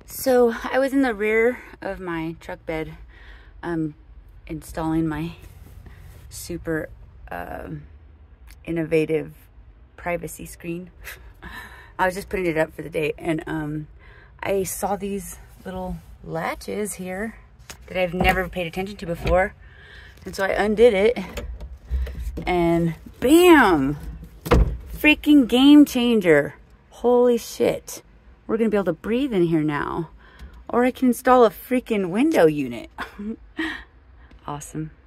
So I was in the rear of my truck bed installing my super innovative privacy screen. I was just putting it up for the day, and I saw these little latches here that I've never paid attention to before. And so I undid it, and bam! Freaking game changer. Holy shit. We're gonna be able to breathe in here now. Or I can install a freaking window unit. Awesome.